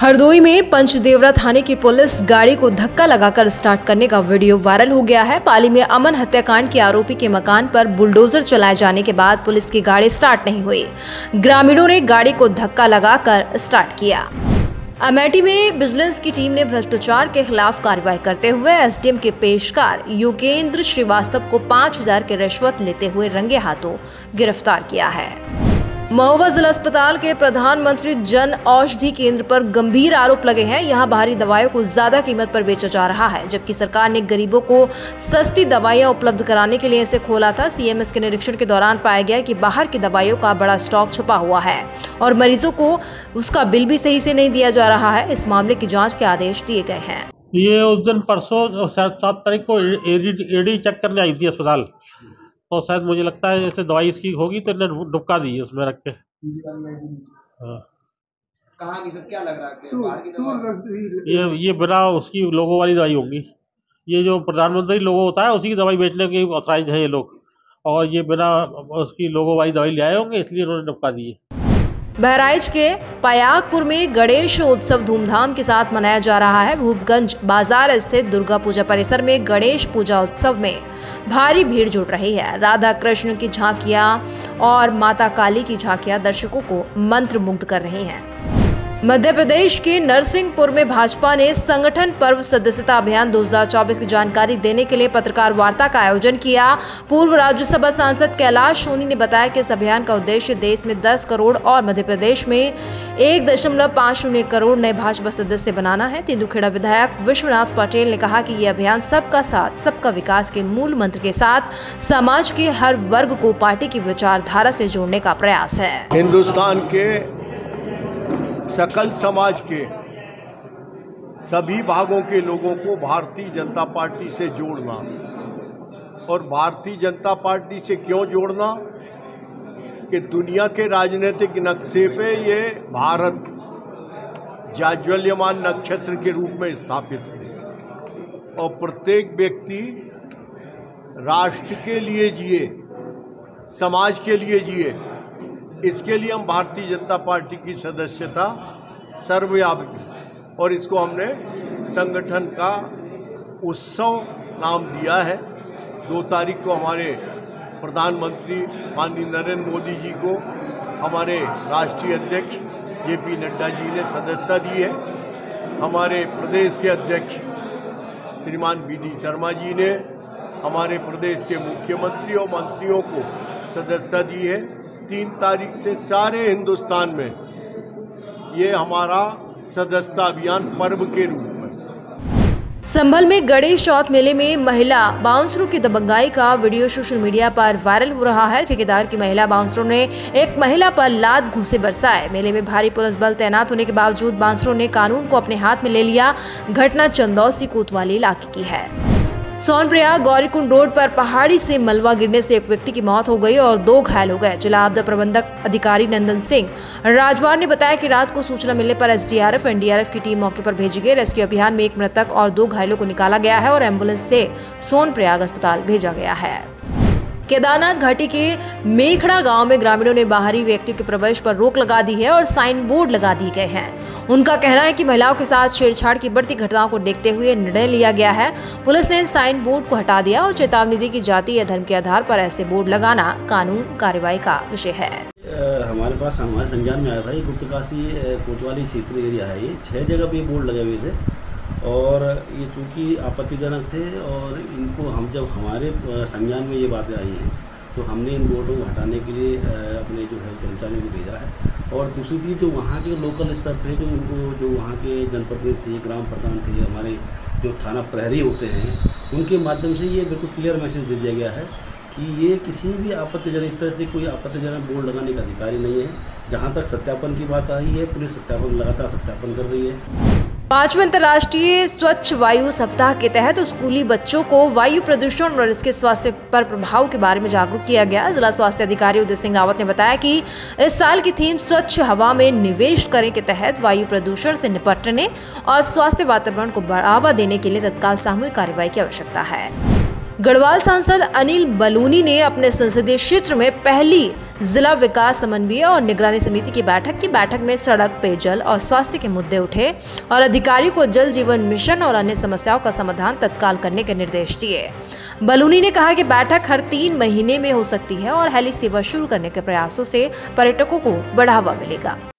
हरदोई में पंचदेवरा थाने की पुलिस गाड़ी को धक्का लगाकर स्टार्ट करने का वीडियो वायरल हो गया है। पाली में अमन हत्याकांड के आरोपी के मकान पर बुलडोजर चलाए जाने के बाद पुलिस की गाड़ी स्टार्ट नहीं हुई। ग्रामीणों ने गाड़ी को धक्का लगाकर स्टार्ट किया। अमेठी में विजिलेंस की टीम ने भ्रष्टाचार के खिलाफ कार्रवाई करते हुए एसडीएम के पेशकार योगेंद्र श्रीवास्तव को 5,000 की रिश्वत लेते हुए रंगे हाथों गिरफ्तार किया है। महोबा जिला अस्पताल के प्रधानमंत्री जन औषधि केंद्र पर गंभीर आरोप लगे हैं। यहां बाहरी दवाइयों को ज्यादा कीमत पर बेचा जा रहा है, जबकि सरकार ने गरीबों को सस्ती दवाइयां उपलब्ध कराने के लिए इसे खोला था। सीएमएस के निरीक्षण के दौरान पाया गया कि बाहर की दवाइयों का बड़ा स्टॉक छुपा हुआ है और मरीजों को उसका बिल भी सही से नहीं दिया जा रहा है। इस मामले की जाँच के आदेश दिए गए हैं। ये उस दिन परसों 7 तारीख को एडी चेक करने आई थी अस्पताल, तो शायद मुझे लगता है जैसे दवाई इसकी होगी तो इन्हें डुबका दी उसमें रख के। कहाँ की सर, क्या लग रहा है कि ये बिना उसकी लोगों वाली दवाई होगी। ये जो प्रधानमंत्री लोगो होता है उसी की दवाई बेचने की ऑथराइज है ये लोग, और ये बिना उसकी लोगो वाली दवाई ले आए होंगे, इसलिए उन्होंने डुबका दी है। बहराइच के पयागपुर में गणेश उत्सव धूमधाम के साथ मनाया जा रहा है। भूपगंज बाजार स्थित दुर्गा पूजा परिसर में गणेश पूजा उत्सव में भारी भीड़ जुट रही है। राधा कृष्ण की झांकियां और माता काली की झांकियां दर्शकों को मंत्रमुग्ध कर रही हैं। मध्य प्रदेश के नरसिंहपुर में भाजपा ने संगठन पर्व सदस्यता अभियान 2024 की जानकारी देने के लिए पत्रकार वार्ता का आयोजन किया। पूर्व राज्यसभा सांसद कैलाश सोनी ने बताया कि इस अभियान का उद्देश्य देश में 10 करोड़ और मध्य प्रदेश में 1.50 करोड़ नए भाजपा सदस्य बनाना है। तेंदुखेड़ा विधायक विश्वनाथ पटेल ने कहा कि ये अभियान सबका साथ सबका विकास के मूल मंत्र के साथ समाज के हर वर्ग को पार्टी की विचारधारा से जोड़ने का प्रयास है। हिंदुस्तान के सकल समाज के सभी भागों के लोगों को भारतीय जनता पार्टी से जोड़ना, और भारतीय जनता पार्टी से क्यों जोड़ना कि दुनिया के राजनीतिक नक्शे पे ये भारत जाज्वल्यमान नक्षत्र के रूप में स्थापित है और प्रत्येक व्यक्ति राष्ट्र के लिए जिए, समाज के लिए जिए। इसके लिए हम भारतीय जनता पार्टी की सदस्यता सर्वव्यापी, और इसको हमने संगठन का उत्सव नाम दिया है। 2 तारीख को हमारे प्रधानमंत्री माननीय नरेंद्र मोदी जी को हमारे राष्ट्रीय अध्यक्ष जेपी नड्डा जी ने सदस्यता दी है। हमारे प्रदेश के अध्यक्ष श्रीमान वी.डी. शर्मा जी ने हमारे प्रदेश के मुख्यमंत्री और मंत्रियों को सदस्यता दी है। 3 तारीख से सारे हिंदुस्तान में ये हमारा सदस्यता अभियान पर्व के रूप में। संभल में गणेश चौथ मेले में महिला बाउंसरों की दबंगाई का वीडियो सोशल मीडिया पर वायरल हो रहा है। ठेकेदार की महिला बाउंसरों ने एक महिला पर लात घूंसे बरसाए। मेले में भारी पुलिस बल तैनात होने के बावजूद बाउंसरों ने कानून को अपने हाथ में ले लिया। घटना चंदौसी कोतवाली इलाके की है। सोनप्रयाग गौरीकुंड रोड पर पहाड़ी से मलबा गिरने से एक व्यक्ति की मौत हो गई और 2 घायल हो गए। जिला आपदा प्रबंधक अधिकारी नंदन सिंह राजवार ने बताया कि रात को सूचना मिलने पर एसडीआरएफ एनडीआरएफ की टीम मौके पर भेजी गई। रेस्क्यू अभियान में 1 मृतक और 2 घायलों को निकाला गया है और एम्बुलेंस से सोनप्रयाग अस्पताल भेजा गया है। केदारनाथ घाटी के मेखड़ा गांव में ग्रामीणों ने बाहरी व्यक्तियों के प्रवेश पर रोक लगा दी है और साइन बोर्ड लगा दिए गए हैं। उनका कहना है कि महिलाओं के साथ छेड़छाड़ की बढ़ती घटनाओं को देखते हुए निर्णय लिया गया है। पुलिस ने साइन बोर्ड को हटा दिया और चेतावनी दी कि जाति या धर्म के आधार पर ऐसे बोर्ड लगाना कानून कार्रवाई का विषय है। हमारे पास हमारे संज्ञान में आया था। ये गुप्तकाशी कोतवाली क्षेत्र एरिया है। ये 6 जगह पे बोर्ड लगे हुए थे और ये चूँकि आपत्तिजनक थे और इनको हम जब हमारे संज्ञान में ये बातें आई हैं तो हमने इन बोर्डों को हटाने के लिए अपने जो है कर्मचारियों को भेजा है। और दूसरी चीज़ जो वहाँ के लोकल स्तर पे जो उनको जो वहाँ के जनप्रतिनिधि थे, ग्राम प्रधान थे, हमारे जो थाना प्रहरी होते हैं, उनके माध्यम से ये बिल्कुल क्लियर मैसेज दे दिया गया है कि ये किसी भी आपत्तिजनक इस तरह से कोई आपत्तिजनक बोर्ड लगाने का अधिकारी नहीं है। जहाँ तक सत्यापन की बात आई है, पुलिस सत्यापन लगातार सत्यापन कर रही है। 5वें अंतर्राष्ट्रीय स्वच्छ वायु सप्ताह के तहत स्कूली बच्चों को वायु प्रदूषण और इसके स्वास्थ्य पर प्रभाव के बारे में जागरूक किया गया। जिला स्वास्थ्य अधिकारी उदय सिंह रावत ने बताया कि इस साल की थीम स्वच्छ हवा में निवेश करें के तहत वायु प्रदूषण से निपटने और स्वास्थ्य वातावरण को बढ़ावा देने के लिए तत्काल सामूहिक कार्रवाई की आवश्यकता है। गढ़वाल सांसद अनिल बलूनी ने अपने संसदीय क्षेत्र में पहली जिला विकास समन्वय और निगरानी समिति की बैठक में सड़क, पेयजल और स्वास्थ्य के मुद्दे उठे और अधिकारी को जल जीवन मिशन और अन्य समस्याओं का समाधान तत्काल करने के निर्देश दिए। बलूनी ने कहा कि बैठक हर 3 महीने में हो सकती है और हेली सेवा शुरू करने के प्रयासों से पर्यटकों को बढ़ावा मिलेगा।